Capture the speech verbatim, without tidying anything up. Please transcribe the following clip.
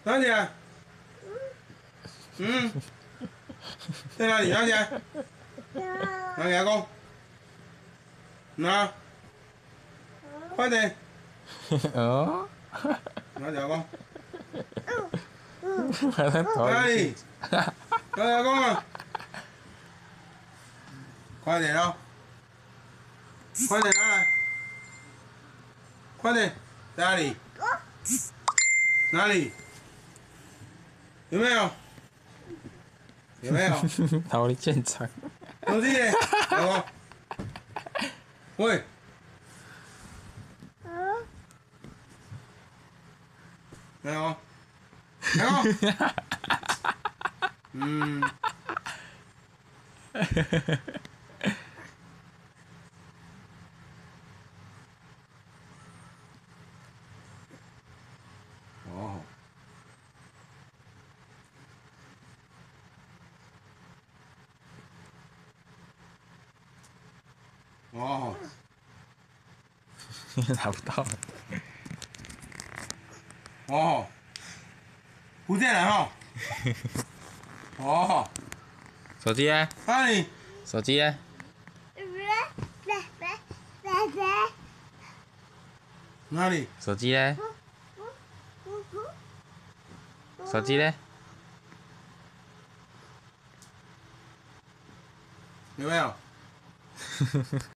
哪里啊？嗯，在哪里？哪里啊？哪里阿公？哪？快点！ 哦， 哪里阿公？ 把它头哪里？哪里阿公啊？快点哦！快点啊！快点！在哪里？哪里？有没有？有没有？ 逃离现场。 手机呢？阿公。喂。没有。没有。嗯。哦。哦。 拿不到。 哦。不见了哈。哦。 手机呢？ 哪里？ 手机呢？ 哪里？ 手机呢？手机呢？ 有没有？